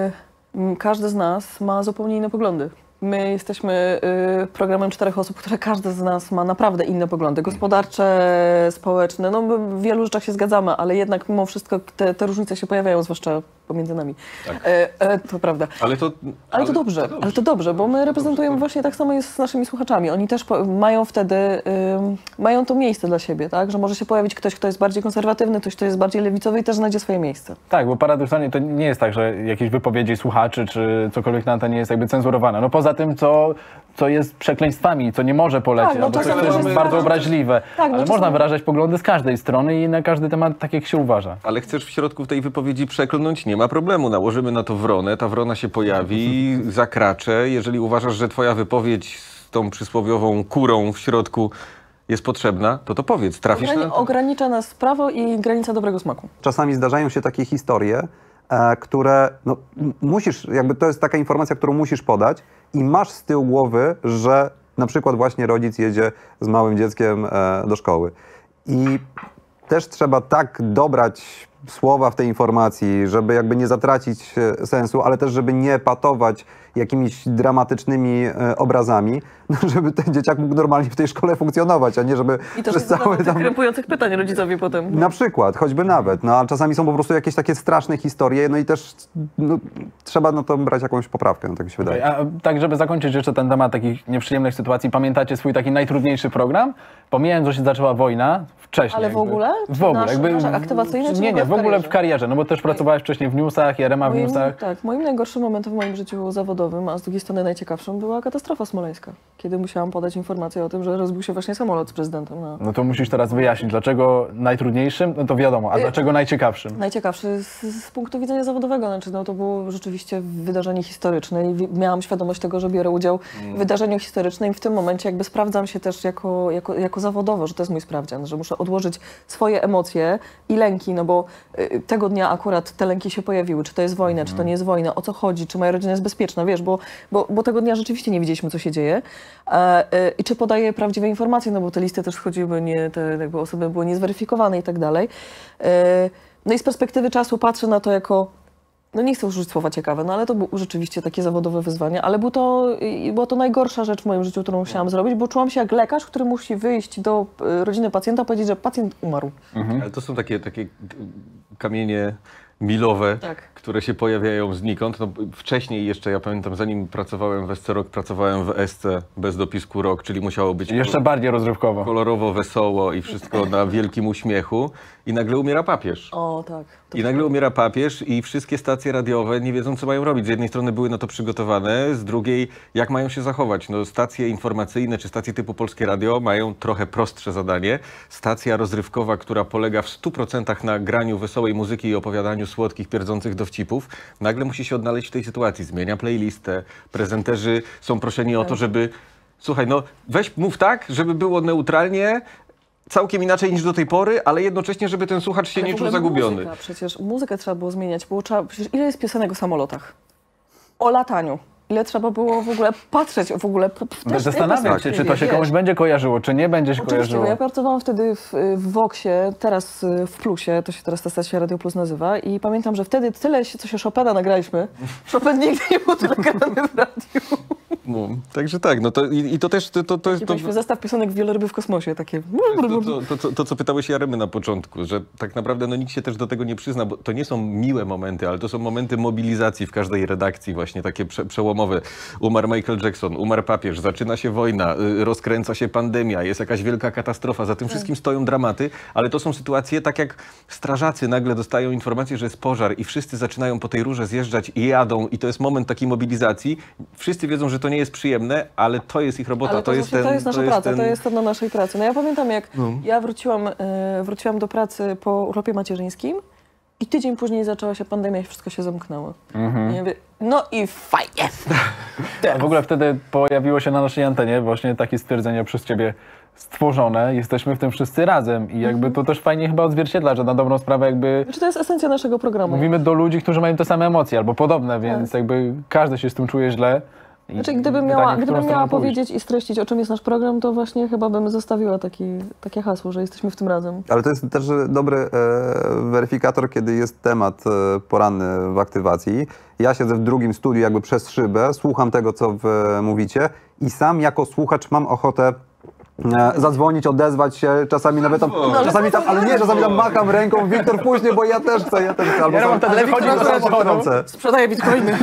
C: m, każdy z nas ma zupełnie inne poglądy. My jesteśmy y, programem czterech osób, które każdy z nas ma naprawdę inne poglądy. Gospodarcze, społeczne, no my w wielu rzeczach się zgadzamy, ale jednak mimo wszystko te, te różnice się pojawiają, zwłaszcza pomiędzy nami.
D: Tak.
C: E, e, to prawda.
D: Ale to,
C: Ale to dobrze, ale to dobrze, bo my reprezentujemy właśnie tak samo jest z naszymi słuchaczami. Oni też po, mają wtedy, ym, mają to miejsce dla siebie, tak? Że może się pojawić ktoś, kto jest bardziej konserwatywny, ktoś, kto jest bardziej lewicowy i też znajdzie swoje miejsce.
A: Tak, bo paradoksalnie to nie jest tak, że jakieś wypowiedzi słuchaczy czy cokolwiek na antenie jest jakby cenzurowane. No poza tym, co, co jest przekleństwami, co nie może polecieć,
C: Tak, no
A: albo coś,
C: czasem
A: co
C: też
A: jest
C: jest
A: bardzo
C: tak, że-
A: obraźliwe.
C: tak, no
A: Ale
C: czasem-
A: można wyrażać poglądy z każdej strony i na każdy temat tak, jak się uważa.
D: Ale chcesz w środku tej wypowiedzi przeklnąć? Nie ma problemu. Nałożymy na to wronę, ta wrona się pojawi, zakracze. Jeżeli uważasz, że twoja wypowiedź z tą przysłowiową kurą w środku jest potrzebna, to to powiedz. Trafisz
C: Ograni-
D: na...
C: ogranicza nas prawo i granica dobrego smaku.
B: Czasami zdarzają się takie historie, e, które no, m- musisz, jakby to jest taka informacja, którą musisz podać i masz z tyłu głowy, że na przykład właśnie rodzic jedzie z małym dzieckiem e, do szkoły. I też trzeba tak dobrać słowa w tej informacji, żeby jakby nie zatracić e, sensu, ale też żeby nie patować jakimiś dramatycznymi e, obrazami, no, żeby ten dzieciak mógł normalnie w tej szkole funkcjonować, a nie żeby
C: I też
B: przez
C: nie
B: cały
C: tych
B: tam...
C: krępujących pytań rodzicowi potem.
B: Na przykład, choćby nawet, no a czasami są po prostu jakieś takie straszne historie, no i też no, trzeba na to brać jakąś poprawkę, no, tak mi się wydaje.
A: A tak, żeby zakończyć jeszcze ten temat takich nieprzyjemnych sytuacji, pamiętacie swój taki najtrudniejszy program? Pomijając, że się zaczęła wojna, wcześniej.
C: Ale w
A: jakby.
C: ogóle?
A: W ogóle.
C: Nasz-
A: jakby,
C: nasz aktywacyjny, czy
A: nie,
C: w
A: nie,
C: ogóle
A: w
C: w
A: ogóle w
C: karierze?
A: karierze, no bo też pracowałeś wcześniej w newsach, Jarema w
C: Moim,
A: newsach.
C: tak, moim najgorszym momentem w moim życiu zawodowym, a z drugiej strony najciekawszym, była katastrofa smoleńska. Kiedy musiałam podać informację o tym, że rozbił się właśnie samolot z prezydentem. Na...
A: No to musisz teraz wyjaśnić, dlaczego najtrudniejszym, no to wiadomo, a dlaczego najciekawszym?
C: Najciekawszy z, z punktu widzenia zawodowego, znaczy no to było rzeczywiście wydarzenie historyczne i wi- miałam świadomość tego, że biorę udział w wydarzeniu historycznym i w tym momencie jakby sprawdzam się też jako, jako, jako zawodowo, że to jest mój sprawdzian, że muszę odłożyć swoje emocje i lęki, no bo y, tego dnia akurat te lęki się pojawiły, czy to jest wojna, czy to nie jest wojna, o co chodzi, czy moja rodzina jest bezpieczna, wiesz, bo, bo, bo tego dnia rzeczywiście nie wiedzieliśmy, co się dzieje e, y, i czy podaję prawdziwe informacje, no bo te listy też schodziły, nie, te jakby osoby były niezweryfikowane i tak dalej. E, No i z perspektywy czasu patrzę na to jako, no nie chcę użyć słowa ciekawe, no ale to było rzeczywiście takie zawodowe wyzwanie, ale był to, i była to najgorsza rzecz w moim życiu, którą musiałam zrobić, bo czułam się jak lekarz, który musi wyjść do e, rodziny pacjenta, powiedzieć, że pacjent umarł.
D: Ale to są takie, takie kamienie milowe,
C: Tak.
D: które się pojawiają znikąd. No, wcześniej jeszcze, ja pamiętam, zanim pracowałem w S C Rock, pracowałem w S C bez dopisku rok, czyli musiało być
A: Jeszcze bardziej rozrywkowo.
D: kolorowo, wesoło i wszystko na wielkim uśmiechu. I nagle umiera papież.
C: O, tak. To
D: I nagle umiera papież i wszystkie stacje radiowe nie wiedzą, co mają robić. Z jednej strony były na to przygotowane, z drugiej, jak mają się zachować. No, stacje informacyjne czy stacje typu Polskie Radio mają trochę prostsze zadanie. Stacja rozrywkowa, która polega w stu procentach na graniu wesołej muzyki i opowiadaniu słodkich, pierdzących dowcipów, nagle musi się odnaleźć w tej sytuacji. Zmienia playlistę, prezenterzy są proszeni o to, żeby... Słuchaj, no weź, mów tak, żeby było neutralnie, całkiem inaczej niż do tej pory, ale jednocześnie, żeby ten słuchacz się
C: Ale
D: nie
C: w
D: czuł
C: ogóle
D: zagubiony.
C: Muzyka, przecież muzykę trzeba było zmieniać, bo trzeba, przecież ile jest piosenek o samolotach? o lataniu. Ile trzeba było w ogóle patrzeć, w ogóle...
A: Zastanawiać się, czy to się komuś będzie kojarzyło, czy nie będzie się
C: Oczywiście,
A: kojarzyło.
C: bo ja pracowałam wtedy w, w Voxie, teraz w Plusie, to się teraz ta stacja Radio Plus nazywa i pamiętam, że wtedy tyle, się, co się Chopina nagraliśmy. Chopin nigdy nie był tyle grany w radiu.
D: No, także tak, no to i, i to też to, to, to jest...
C: I
D: To,
C: byliśmy zestaw piosenek Wieloryby w kosmosie, takie...
D: To, to, to, to, to, co pytałeś Jaremy na początku, że tak naprawdę no, nikt się też do tego nie przyzna, bo to nie są miłe momenty, ale to są momenty mobilizacji w każdej redakcji, właśnie takie prze, przełomowe. Umarł Michael Jackson, umarł papież, zaczyna się wojna, y, rozkręca się pandemia, jest jakaś wielka katastrofa, za tym wszystkim stoją dramaty, ale to są sytuacje tak jak strażacy nagle dostają informację, że jest pożar i wszyscy zaczynają po tej rurze zjeżdżać i jadą i to jest moment takiej mobilizacji. Wszyscy wiedzą, że to nie jest przyjemne, ale to jest ich robota,
C: Ale
D: to,
C: to,
D: jest
C: właśnie,
D: ten...
C: to jest nasza
D: to
C: praca,
D: ten...
C: to jest sedno naszej pracy. No ja pamiętam, jak
D: No.
C: ja wróciłam, e, wróciłam do pracy po urlopie macierzyńskim i tydzień później zaczęła się pandemia i wszystko się zamknęło. I ja mówię, no i fajnie.
A: A w ogóle wtedy pojawiło się na naszej antenie właśnie takie stwierdzenie przez ciebie stworzone, jesteśmy w tym wszyscy razem i jakby to też fajnie chyba odzwierciedla, że na dobrą sprawę jakby
C: Znaczy, to jest esencja naszego programu.
A: mówimy do ludzi, którzy mają te same emocje albo podobne, więc jakby każdy się z tym czuje źle. I
C: Znaczy, gdybym
A: pytanie,
C: miała,
A: w którą
C: gdybym
A: stronę
C: miała
A: pójść.
C: powiedzieć i streścić, o czym jest nasz program, to właśnie chyba bym zostawiła taki, takie hasło, że jesteśmy w tym razem.
B: Ale to jest też dobry e, weryfikator, kiedy jest temat e, poranny w aktywacji. Ja siedzę w drugim studiu jakby przez szybę, słucham tego, co wy mówicie i sam jako słuchacz mam ochotę e, zadzwonić, odezwać się, czasami nawet tam, czasami tam, ale nie, czasami tam macham ręką, Wiktor później, bo ja też chcę, ja też chcę. Albo
A: Ja mam
B: sam-
A: ten wchodzi do
B: sam
A: samochodu.
B: wtrącę.
C: Sprzedaję bitcoiny.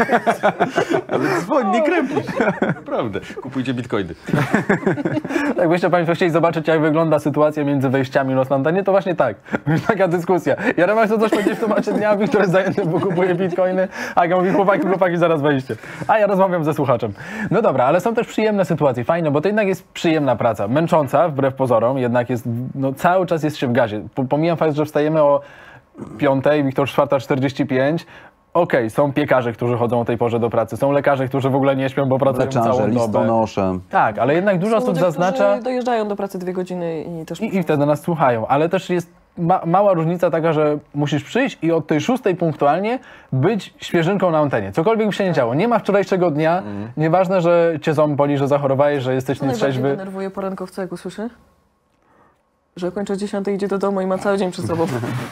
D: Ale dzwoń, nie krępuj się. Naprawdę. Kupujcie bitcoiny.
A: Jakbyście Państwo chcieli zobaczyć, jak wygląda sytuacja między wejściami na antenie, to właśnie tak. Taka dyskusja. Jarema chce coś powiedzieć w temacie dnia, Wiktor jest zajęty, bo kupuje bitcoiny, a ja mówi, chłopaki, chłopaki, zaraz wejście. A ja rozmawiam ze słuchaczem. No dobra, ale są też przyjemne sytuacje, fajne, bo to jednak jest przyjemna praca. Męcząca, wbrew pozorom, jednak jest, no cały czas jest się w gazie. Po- Pomijam fakt, że wstajemy o piątej, Wiktor czwarta czterdzieści pięć. Okej, są piekarze, którzy chodzą o tej porze do pracy, są lekarze, którzy w ogóle nie śpią, bo pracują
B: Leczarze,
A: całą dobę.
B: listonosze.
A: Tak, ale jednak dużo
C: Są
A: osób
C: ludzie,
A: zaznacza...
C: którzy dojeżdżają do pracy dwie godziny i też...
A: I, I wtedy nas słuchają, ale też jest ma, mała różnica taka, że musisz przyjść i od tej szóstej punktualnie być świeżynką na antenie. Cokolwiek by się nie działo. Nie ma wczorajszego dnia,
B: Mhm.
A: nieważne, że cię ząb boli, że zachorowałeś, że jesteś
C: Co najbardziej
A: nietrzeźwy.
C: denerwuje porankowca, jak usłyszy? Że kończy o dziesiątej, idzie do domu i ma cały dzień przed sobą.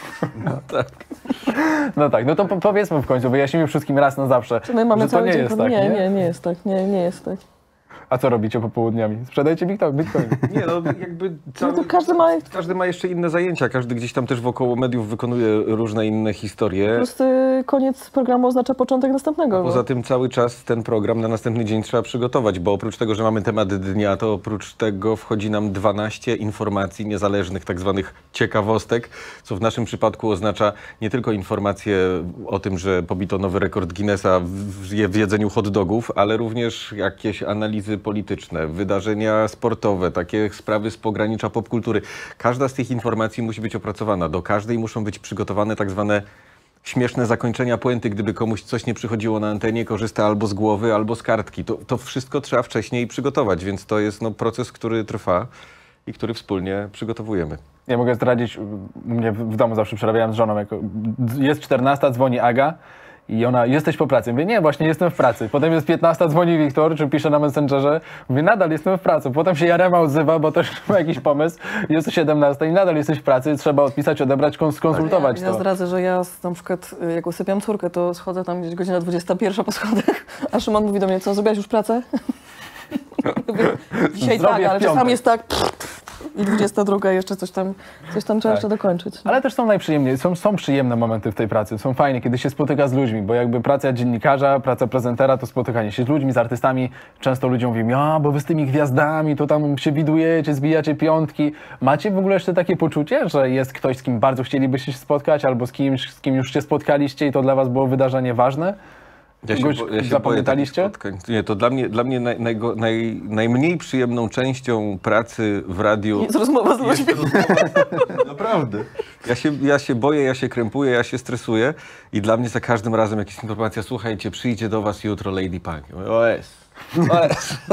A: No tak, no to po, powiedzmy w końcu, wyjaśnijmy wszystkim raz na zawsze,
C: Czy my mamy
A: że to
C: cały
A: nie
C: dzień...
A: jest
C: pod-
A: tak,
C: nie,
A: nie?
C: nie, nie jest tak. Nie, nie jest tak.
A: A co robicie popołudniami? Sprzedajcie bitcoin. bitcoin.
D: Nie, no jakby cały,
C: to każdy ma-
D: każdy ma jeszcze inne zajęcia, każdy gdzieś tam też wokoło mediów wykonuje różne inne historie.
C: Po prostu koniec programu oznacza początek następnego.
D: Poza tym cały czas ten program na następny dzień trzeba przygotować, bo oprócz tego, że mamy temat dnia, to oprócz tego wchodzi nam dwanaście informacji niezależnych, tak zwanych ciekawostek, co w naszym przypadku oznacza nie tylko informacje o tym, że pobito nowy rekord Guinnessa w, w jedzeniu hot dogów, ale również jakieś analizy polityczne, wydarzenia sportowe, takie sprawy z pogranicza popkultury. Każda z tych informacji musi być opracowana. Do każdej muszą być przygotowane tak zwane śmieszne zakończenia puenty, gdyby komuś coś nie przychodziło na antenie, korzysta albo z głowy, albo z kartki. To, to wszystko trzeba wcześniej przygotować, więc to jest no, proces, który trwa i który wspólnie przygotowujemy.
A: Ja mogę zdradzić, u mnie w w domu zawsze przerabiałem z żoną, jako jest czternasta, dzwoni Aga i ona, jesteś po pracy. Mówię, nie, właśnie jestem w pracy. Potem jest piętnasta, dzwoni Wiktor, czy pisze na Messengerze. Mówię, nadal jestem w pracy. Potem się Jarema odzywa, bo też ma jakiś pomysł. Jest siedemnasta i nadal jesteś w pracy. Trzeba odpisać, odebrać, kons- skonsultować
C: Ja, ja
A: to.
C: zdradzę, że ja z- na przykład y, jak usypiam córkę, to schodzę tam gdzieś godzina dwudziesta pierwsza po schodach, a Szymon mówi do mnie, co, zrobiłaś już pracę? Mówię, dzisiaj
A: Zrobię
C: tak,
A: w
C: ale
A: piątek.
C: czasami jest tak i dwudziesta druga jeszcze coś tam, coś tam trzeba
A: Tak.
C: jeszcze dokończyć.
A: Ale też są najprzyjemniej, są, są przyjemne momenty w tej pracy, są fajne, kiedy się spotyka z ludźmi, bo jakby praca dziennikarza, praca prezentera to spotykanie się z ludźmi, z artystami. Często ludziom mówią, a bo wy z tymi gwiazdami to tam się widujecie, zbijacie piątki. Macie w ogóle jeszcze takie poczucie, że jest ktoś, z kim bardzo chcielibyście się spotkać, albo z kimś, z kim już się spotkaliście i to dla was było wydarzenie ważne?
D: Ja się,
A: Kogoś
D: bo- ja się boję takich
A: zapamiętaliście?
D: spotkań. Nie, to dla mnie, dla mnie naj, najgo, naj, najmniej przyjemną częścią pracy w radiu
C: Jest rozmowa z ludźmi.
D: Naprawdę. Ja się, ja się boję, ja się krępuję, ja się stresuję i dla mnie za każdym razem jakaś informacja, słuchajcie, przyjdzie do was jutro Lady Punk. Ja mówię, o jest. Ale...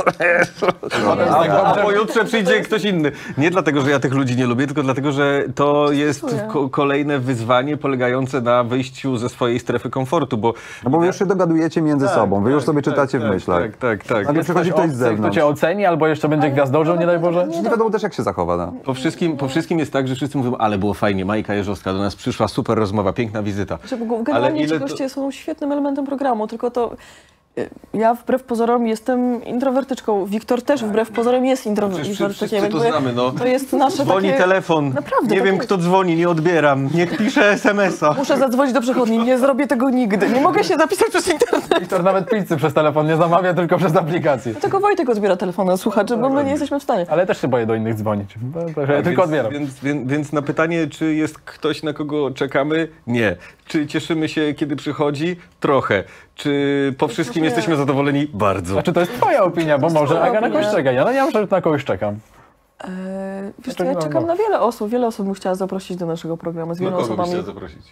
D: A, a pojutrze przyjdzie ktoś inny. Nie dlatego, że ja tych ludzi nie lubię, tylko dlatego, że to jest ko kolejne wyzwanie polegające na wyjściu ze swojej strefy komfortu, bo...
B: No bo wy już się dogadujecie między
D: Tak,
B: sobą, wy już
D: tak,
B: sobie
D: tak,
B: czytacie
D: tak,
B: w myślach.
D: Tak, tak, tak.
B: Ale przychodzi ktoś z
A: Kto
B: zewnątrz.
A: cię oceni, albo jeszcze będzie gwiazdorzą, nie daj Boże?
B: Nie wiadomo też, jak się zachowa. No.
D: Po wszystkim, po wszystkim jest tak, że wszyscy mówią, ale było fajnie, Majka Jeżowska do nas przyszła, super rozmowa, piękna wizyta.
C: Że generalnie
D: ile
C: ci
D: to-
C: goście są świetnym elementem programu, tylko to y, ja wbrew pozorom jestem introwertyczką. Wiktor też wbrew pozorom jest intro-
D: Przecież
C: introwertykiem.
D: wszyscy to
C: Jakby
D: znamy, no.
C: To jest nasze
D: Dzwoni
C: takie...
D: telefon,
C: Naprawdę,
D: nie
C: tak
D: wiem
C: jest.
D: kto dzwoni, nie odbieram, niech pisze es em es a.
C: Muszę zadzwonić do przechodni, nie zrobię tego nigdy. Nie mogę się zapisać przez internet.
A: Wiktor nawet pizzy przez telefon nie zamawia, tylko przez aplikację.
C: Tylko Wojtek odbiera telefony od słuchaczy, bo my nie jesteśmy w stanie.
A: Ale też się boję do innych dzwonić. No, to ja tylko
D: więc,
A: odbieram.
D: Więc, więc, więc na pytanie, czy jest ktoś, na kogo czekamy? Nie. Czy cieszymy się, kiedy przychodzi? Trochę. Czy po wszystkim
C: nie.
D: jesteśmy zadowoleni? Bardzo.
A: Znaczy to jest twoja opinia, bo może
C: twoja
A: Aga na kogoś
C: opinia.
A: czeka. Ja no nie wiem, że na kogoś czekam.
C: Eee, wiesz co,
A: Dlaczego
C: ja
A: no,
C: czekam
A: no.
C: na wiele osób. Wiele osób bym chciała zaprosić do naszego programu. Z
D: No
C: wieloma
D: kogo byś
C: osobami.
D: chciał zaprosić?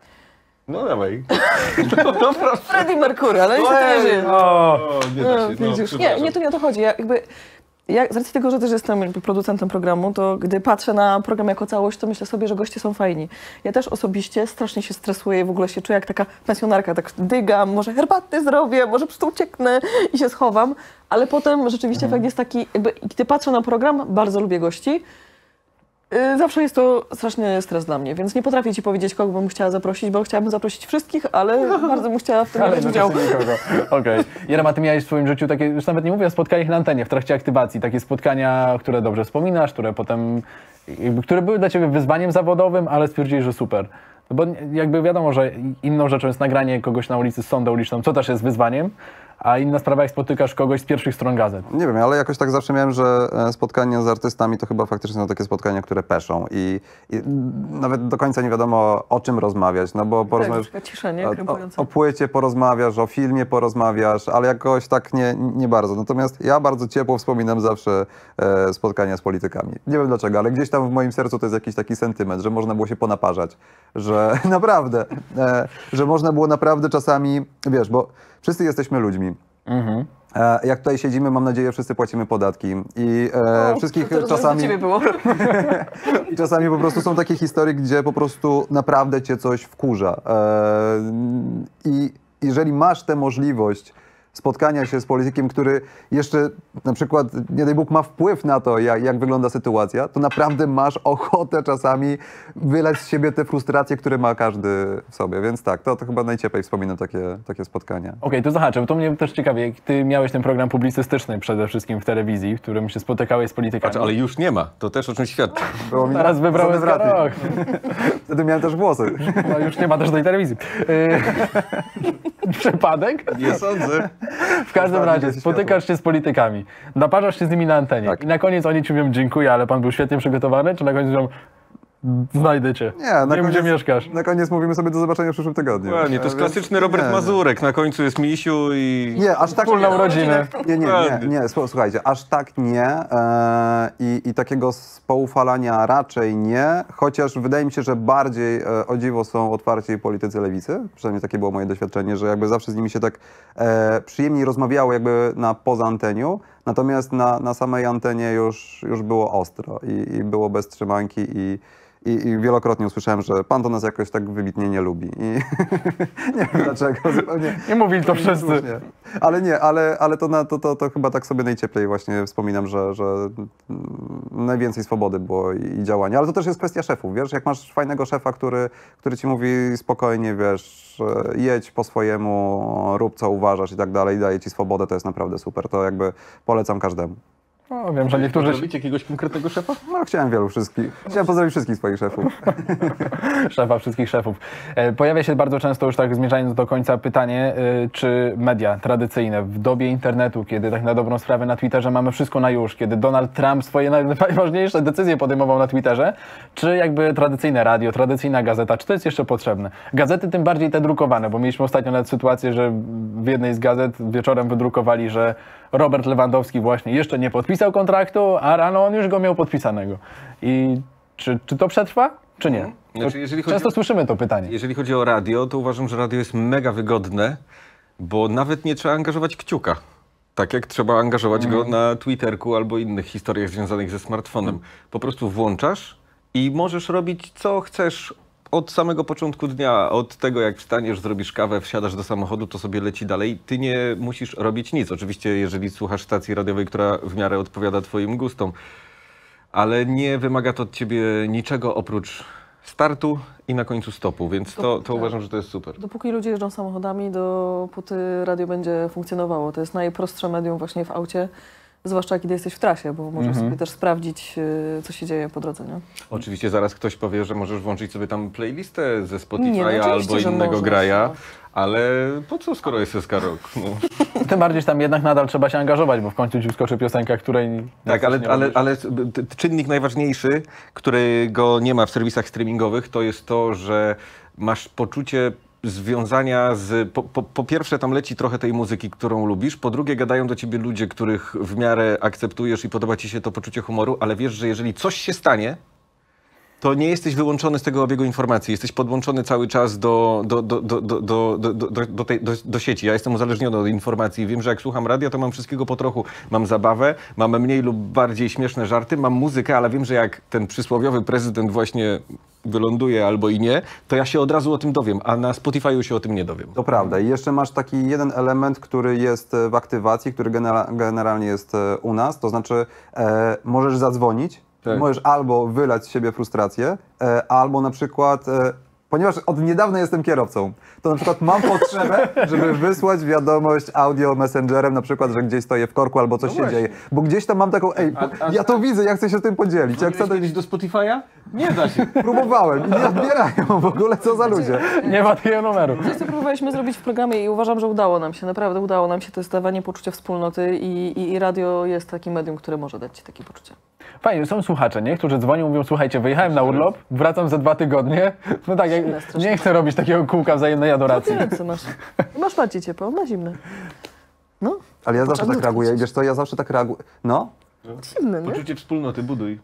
D: No dawaj. No dobra.
C: Freddie Mercury, ale niestety nie żyje.
A: O,
D: O, nie
C: No,
D: da się. No,
C: widzisz, nie,
D: przepraszam.
C: nie, to nie o to chodzi. Ja jakby, ja z racji tego, że też jestem jakby producentem programu, to gdy patrzę na program jako całość, to myślę sobie, że goście są fajni. Ja też osobiście strasznie się stresuję i w ogóle się czuję jak taka pensjonarka, tak dygam, może herbaty zrobię, może po prostu ucieknę i się schowam, ale potem rzeczywiście efekt jest taki, jakby gdy patrzę na program, bardzo lubię gości. Yy, Zawsze jest to straszny stres dla mnie, więc nie potrafię ci powiedzieć, kogo bym chciała zaprosić, bo chciałabym zaprosić wszystkich, ale bardzo bym chciała w tym
A: ale
C: brać udział.
A: jednocześnie nikogo. Okej. Jerema, ty miałeś w swoim życiu takie, już nawet nie mówię o spotkaniach na antenie, w trakcie aktywacji, takie spotkania, które dobrze wspominasz, które potem, jakby, które były dla ciebie wyzwaniem zawodowym, ale stwierdziłeś, że super. No bo jakby wiadomo, że inną rzeczą jest nagranie kogoś na ulicy z sondą uliczną, co też jest wyzwaniem, a inna sprawa, jak spotykasz kogoś z pierwszych stron gazet.
B: Nie wiem, ale jakoś tak zawsze miałem, że e, spotkania z artystami to chyba faktycznie są takie spotkania, które peszą i, i nawet do końca nie wiadomo, o czym rozmawiać, no bo porozmawiasz
C: taka cisza, nie?
B: o, o,
C: Krępująca.
B: o płycie porozmawiasz, o filmie porozmawiasz, ale jakoś tak nie, nie bardzo. Natomiast ja bardzo ciepło wspominam zawsze e, spotkania z politykami. Nie wiem dlaczego, ale gdzieś tam w moim sercu to jest jakiś taki sentyment, że można było się ponaparzać, że naprawdę, e, że można było naprawdę czasami, wiesz, bo wszyscy jesteśmy ludźmi.
A: Mhm.
B: E, Jak tutaj siedzimy, mam nadzieję, wszyscy płacimy podatki i e,
C: O,
B: wszystkich
C: to teraz
B: czasami,
C: do ciebie było.
B: i czasami po prostu są takie historie, gdzie po prostu naprawdę cię coś wkurza. E, I jeżeli masz tę możliwość spotkania się z politykiem, który jeszcze na przykład, nie daj Bóg, ma wpływ na to, jak, jak wygląda sytuacja, to naprawdę masz ochotę czasami wylać z siebie te frustracje, które ma każdy w sobie. Więc tak, to, to chyba najcieplej wspominam takie, takie spotkania.
A: Okej, to zahaczę, bo to mnie też ciekawie, jak ty miałeś ten program publicystyczny przede wszystkim w telewizji, w którym się spotykałeś z politykami.
D: Patrz, ale już nie ma. To też o czym świadczy.
B: Było mi
A: Teraz wybrałem
B: zasady wraty.
A: rok.
B: Wtedy miałem też włosy.
A: No już nie ma też tej telewizji. Yy, Przypadek?
D: Nie sądzę.
A: W każdym
B: Ostatni
A: razie
B: jest
A: spotykasz się z politykami, naparzasz się z nimi na antenie
B: Tak.
A: i na koniec oni ci mówią dziękuję, ale pan był świetnie przygotowany, czy na koniec mówią znajdę cię,
B: Nie, na
A: wiem
B: koniec,
A: gdzie mieszkasz.
B: Na koniec mówimy sobie do zobaczenia w przyszłym tygodniu.
D: Dokładnie, to jest
B: E, więc-
D: klasyczny Robert
B: nie,
D: Mazurek. Na końcu jest Misiu i...
B: Nie, aż tak
A: Wspólną
B: nie.
A: rodzinę.
B: Nie, nie, nie,
D: Dokładnie.
B: nie, Słu- słuchajcie, aż tak nie e, i, i takiego spoufalania raczej nie, chociaż wydaje mi się, że bardziej e, o dziwo są otwarci politycy lewicy, przynajmniej takie było moje doświadczenie, że jakby zawsze z nimi się tak e, przyjemniej rozmawiało jakby na poza anteniu, natomiast na, na samej antenie już, już było ostro i, i było bez trzymanki i I, I wielokrotnie usłyszałem, że pan to nas jakoś tak wybitnie nie lubi. I nie wiem dlaczego, zupełnie.
A: Nie mówili to wszyscy.
B: Słusznie. Ale nie, ale, ale to, na, to, to, to chyba tak sobie najcieplej właśnie wspominam, że, że mm, najwięcej swobody było i, i działania. Ale to też jest kwestia szefów, wiesz, jak masz fajnego szefa, który, który ci mówi spokojnie, wiesz, e, jedź po swojemu, rób co uważasz i tak dalej, daje ci swobodę, to jest naprawdę super. To jakby polecam każdemu.
A: No, wiem, że niektórzy
D: Robicie jakiegoś konkretnego szefa?
B: No, chciałem wielu wszystkich. Chciałem pozdrowić wszystkich swoich szefów.
A: szefa wszystkich szefów. E, Pojawia się bardzo często, już tak zmierzając do końca, pytanie, e, czy media tradycyjne w dobie internetu, kiedy tak na dobrą sprawę na Twitterze mamy wszystko na już, kiedy Donald Trump swoje naj- najważniejsze decyzje podejmował na Twitterze, czy jakby tradycyjne radio, tradycyjna gazeta, czy to jest jeszcze potrzebne? Gazety tym bardziej te drukowane, bo mieliśmy ostatnio nawet sytuację, że w jednej z gazet wieczorem wydrukowali, że Robert Lewandowski właśnie jeszcze nie podpisał kontraktu, a rano on już go miał podpisanego. I czy, czy to przetrwa, czy nie?
D: Znaczy, jeżeli chodzi
A: Często
D: o-
A: słyszymy to pytanie.
D: Jeżeli chodzi o radio, to uważam, że radio jest mega wygodne, bo nawet nie trzeba angażować kciuka. Tak jak trzeba angażować go na Twitterku albo innych historiach związanych ze smartfonem. Po prostu włączasz i możesz robić co chcesz od samego początku dnia, od tego jak wstaniesz, zrobisz kawę, wsiadasz do samochodu, to sobie leci dalej. Ty nie musisz robić nic. Oczywiście jeżeli słuchasz stacji radiowej, która w miarę odpowiada twoim gustom, ale nie wymaga to od ciebie niczego oprócz startu i na końcu stopu, więc to, to uważam, że to jest super.
C: Dopóki ludzie jeżdżą samochodami, dopóty radio będzie funkcjonowało. To jest najprostsze medium właśnie w aucie, zwłaszcza kiedy jesteś w trasie, bo możesz
A: Mhm.
C: sobie też sprawdzić, y, co się dzieje po drodze, nie?
D: Oczywiście zaraz ktoś powie, że możesz włączyć sobie tam playlistę ze Spotify'a
C: Nie, no oczywiście,
D: albo
C: że
D: innego
C: możesz,
D: graja,
C: no.
D: ale po co, skoro jest S K Rock? No.
A: Tym bardziej, że tam jednak nadal trzeba się angażować, bo w końcu ci wskoczy piosenka, której...
D: Tak, ale,
A: nie
D: ale,
A: lubisz.
D: ale t- czynnik najważniejszy, którego nie ma w serwisach streamingowych, to jest to, że masz poczucie związania z... Po, po, po pierwsze tam leci trochę tej muzyki, którą lubisz, po drugie gadają do ciebie ludzie, których w miarę akceptujesz i podoba ci się to poczucie humoru, ale wiesz, że jeżeli coś się stanie, to nie jesteś wyłączony z tego obiegu informacji. Jesteś podłączony cały czas do, do, do, do, do, do, do, do, do, tej, do, do sieci. Ja jestem uzależniony od informacji. Wiem, że jak słucham radia, to mam wszystkiego po trochu. Mam zabawę, mam mniej lub bardziej śmieszne żarty, mam muzykę, ale wiem, że jak ten przysłowiowy prezydent właśnie wyląduje albo i nie, to ja się od razu o tym dowiem, a na Spotify'u się o tym nie dowiem.
B: To prawda. I jeszcze masz taki jeden element, który jest e, w aktywacji, który genera generalnie jest e, u nas, to znaczy e, możesz zadzwonić,
D: Tak.
B: możesz albo wylać z siebie frustrację, e, albo na przykład, e, ponieważ od niedawna jestem kierowcą, to na przykład mam potrzebę, żeby wysłać wiadomość audio messengerem, na przykład, że gdzieś stoję w korku albo coś
D: No
B: się
D: właśnie.
B: dzieje, bo gdzieś tam mam taką, ej,
D: A- a-
B: ja to widzę, ja chcę się tym podzielić, ja chcę to...
D: do Spotify'a? Nie da się.
B: Próbowałem i nie odbierają w ogóle, co za ludzie.
A: Nie ma takiego numeru.
C: Coś, co próbowaliśmy zrobić w programie i uważam, że udało nam się, naprawdę udało nam się, to jest dawanie poczucia wspólnoty i, i, i radio jest takim medium, które może dać ci takie poczucie.
A: Fajnie, są słuchacze, nie? Którzy dzwonią, mówią, słuchajcie, wyjechałem na urlop, wracam za dwa tygodnie. No tak, jak,
C: Zimne strasznie.
A: nie chcę robić takiego kółka wzajemnej adoracji.
C: Ręce masz. Masz bardziej ciepło, na zimne. No,
B: Ale ja zawsze
C: Poczekaj,
B: tak reaguję,
C: coś.
B: wiesz co, ja zawsze tak reaguję, no.
C: zimne, nie?
D: Poczucie wspólnoty buduj.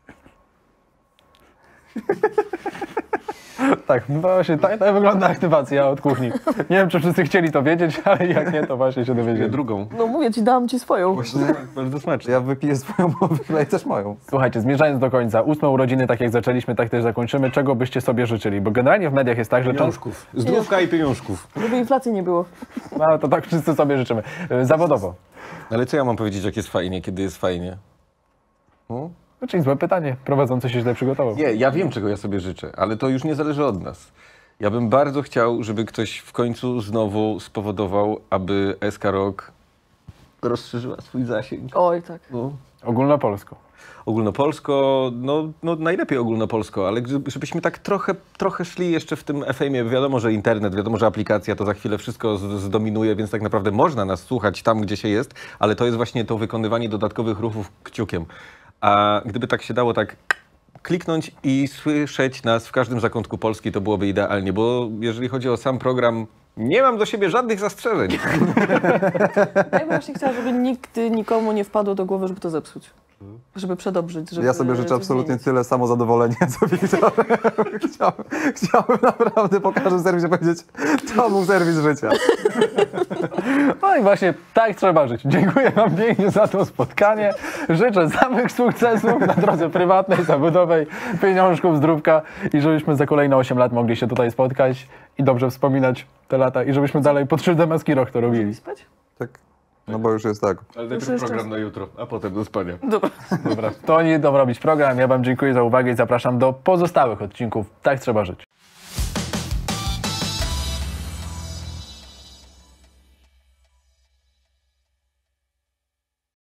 A: Tak, no właśnie, tak, tak wygląda aktywacja od kuchni. Nie wiem, czy wszyscy chcieli to wiedzieć, ale jak nie, to właśnie się dowiedzieli.
D: Drugą.
C: No mówię ci, dałam ci swoją.
D: Bardzo smacznie.
B: Ja wypiję swoją, bo wyleję też moją.
A: Słuchajcie, zmierzając do końca, ósme urodziny, tak jak zaczęliśmy, tak też zakończymy. Czego byście sobie życzyli? Bo generalnie w mediach jest tak, że często...
D: Pieniążków. Zdrówka i pieniążków.
C: Żeby inflacji nie było.
A: No to tak wszyscy sobie życzymy. E, Zawodowo.
D: Ale co ja mam powiedzieć, jak jest fajnie, kiedy jest fajnie? No?
A: No, czyli złe pytanie. Prowadzący się źle przygotował.
D: Nie, ja wiem, czego ja sobie życzę, ale to już nie zależy od nas. Ja bym bardzo chciał, żeby ktoś w końcu znowu spowodował, aby S K Rock rozszerzyła swój zasięg.
C: Oj, tak.
D: No.
A: Ogólnopolsko.
D: Ogólnopolsko, no, no najlepiej ogólnopolsko, ale gdy- żebyśmy tak trochę, trochę szli jeszcze w tym F M-ie. Wiadomo, że internet, wiadomo, że aplikacja to za chwilę wszystko z- zdominuje, więc tak naprawdę można nas słuchać tam, gdzie się jest, ale to jest właśnie to wykonywanie dodatkowych ruchów kciukiem. A gdyby tak się dało tak kliknąć i słyszeć nas w każdym zakątku Polski, to byłoby idealnie, bo jeżeli chodzi o sam program, nie mam do siebie żadnych zastrzeżeń.
C: Ja bym właśnie chciała, żeby nigdy nikomu nie wpadło do głowy, żeby to zepsuć. Żeby przedobrzyć, żeby
B: Ja sobie życzę
C: coś
B: absolutnie
C: zmienić.
B: tyle samo zadowolenia, co widziałem. Chciałbym, chciałbym naprawdę po każdym serwisie powiedzieć, to był serwis życia.
A: No i właśnie tak trzeba żyć. Dziękuję wam pięknie za to spotkanie. Życzę samych sukcesów na drodze prywatnej, zawodowej, pieniążków, zdrówka i żebyśmy za kolejne osiem lat mogli się tutaj spotkać i dobrze wspominać te lata i żebyśmy dalej pod szyldem Maski Rock to robili.
C: Spać?
B: Tak. No bo już jest tak.
D: Ale
C: Już
D: najpierw
C: jest
D: program
C: czas.
D: na jutro, a potem do spania.
C: Dobra.
A: Dobra, to nie dobra robić program. Ja wam dziękuję za uwagę i zapraszam do pozostałych odcinków Tak Trzeba Żyć.